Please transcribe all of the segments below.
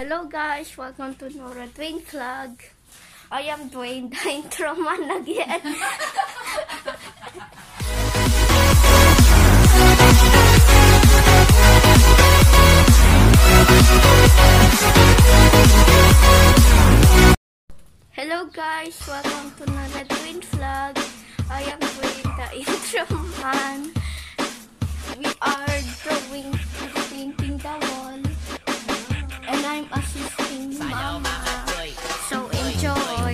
Hello guys, welcome to Nora Dwayne Vlog. I am Dwayne, the intro man again. Hello guys, welcome to Nora Dwayne Vlog. I am Dwayne, the intro man. We are drawing, painting the wall. And I'm assisting Mama. So enjoy.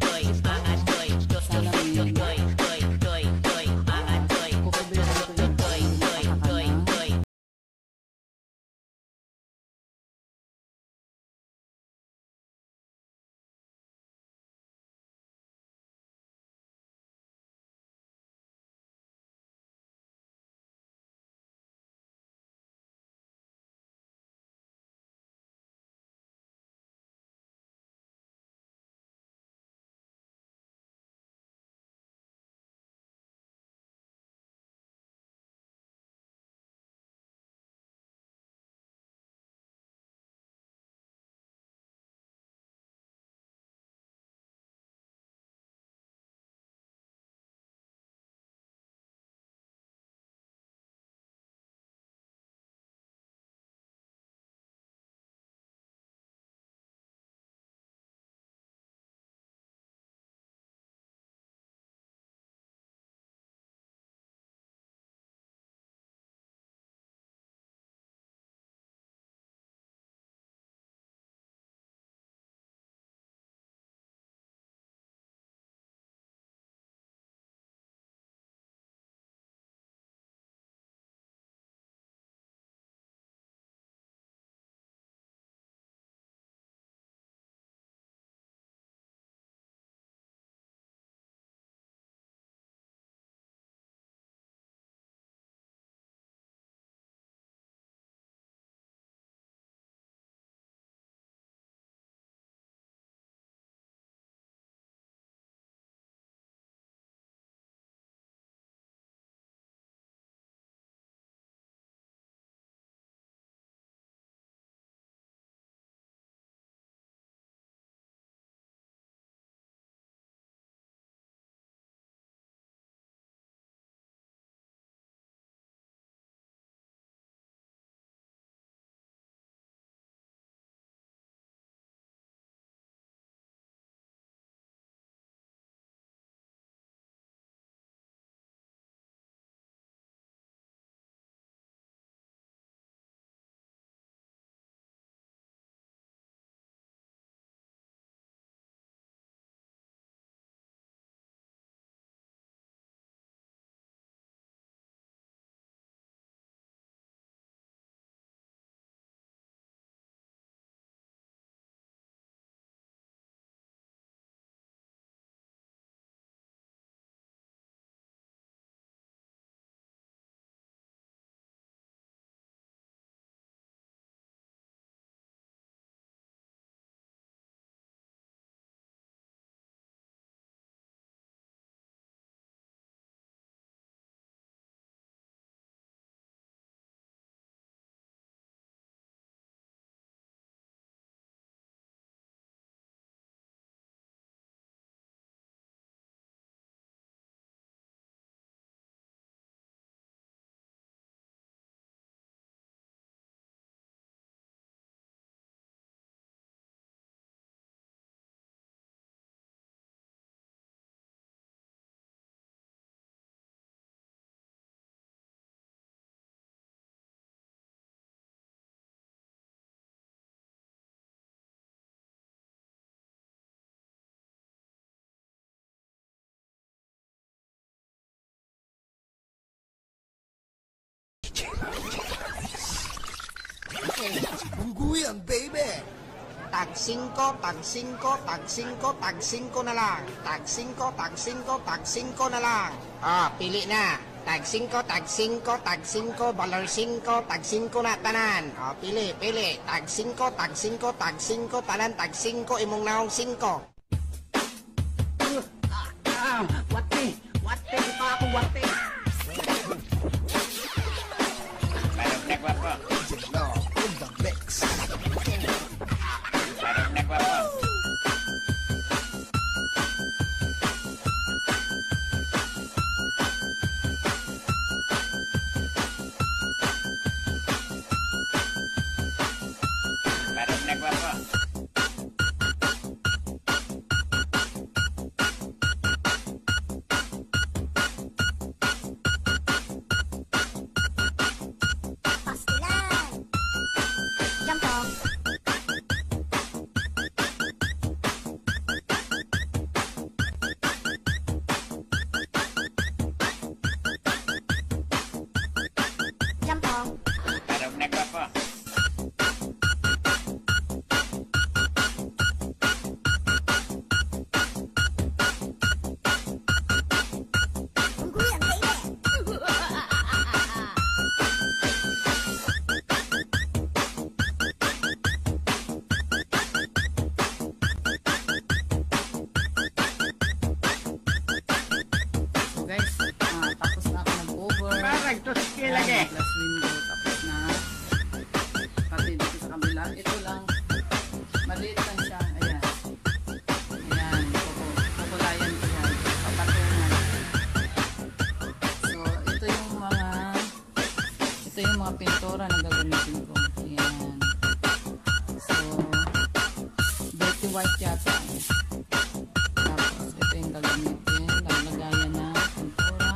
Guguyan, baby! Tag 5, tag 5, tag 5, tag 5 na lang. Tag 5, tag 5, tag 5 na lang. Pili na. Tag 5, tag 5, tag 5, balar 5, tag 5 na tanan. Pili. Tag 5, tag 5, tag 5, tanan, tag 5, imong naong 5. Wate, pa ako wate. No, in the mix. white yata. Tapos, ito yung gagamitin. Lalagayan na pintura.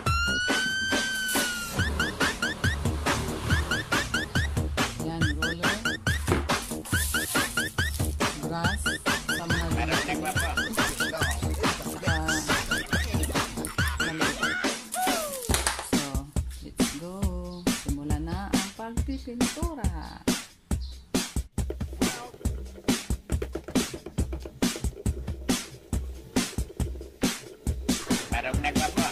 Yan, roller. Grass. Sa mga pagpipintura. Parang nagpapa.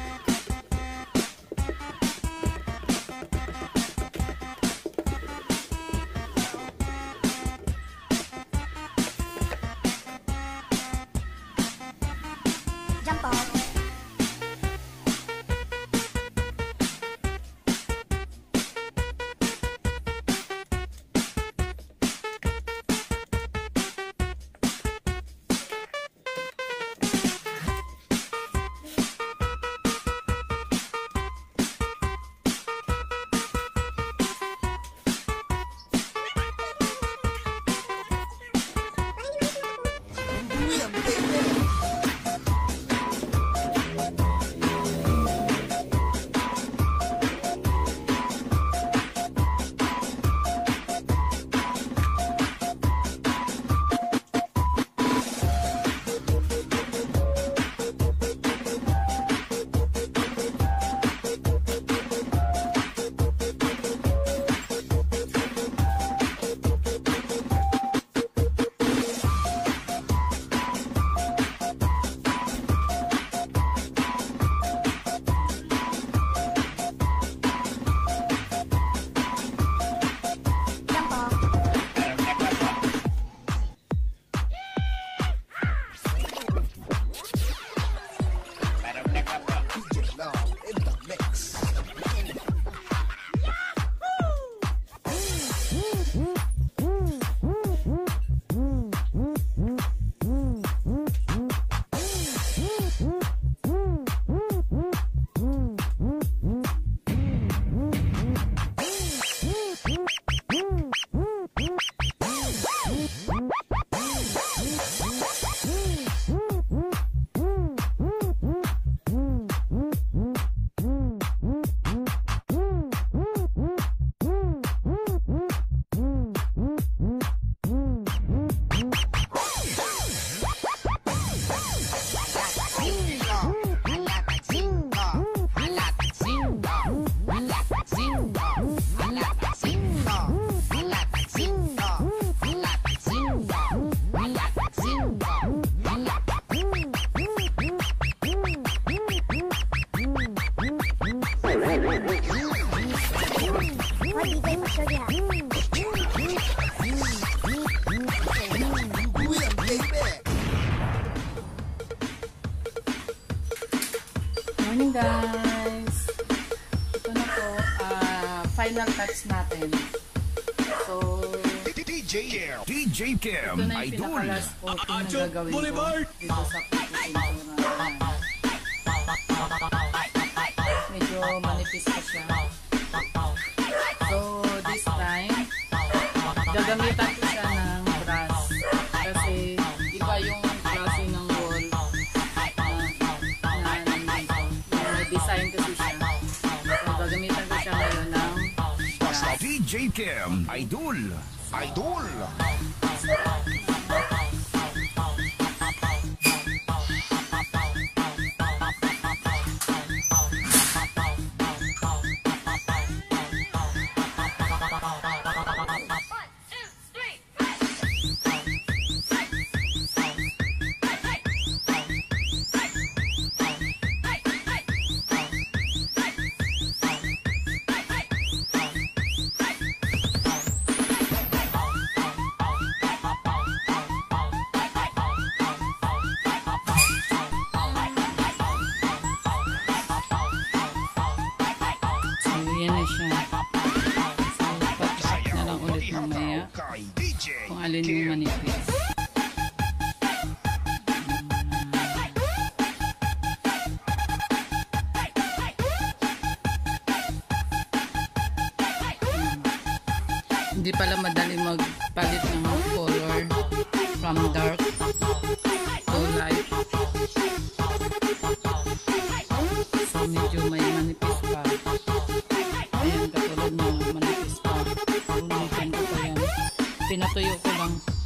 Jump off. Morning guys! Ito na po, final touch natin. So, DJ Cam, ito na yung pinaka-last coating na gagawin ko dito sa pintura. Medyo manipis pa siya. So, this time, gagamitan ko siya ng brush. Kasi, iba yung klase ng wall na may design kasi siya. So, gagamitan ko siya ngayon ng brush. DJ Cam, Idol. Kung alin yung manipis. Hindi pala madali magpalit ng color from ko lang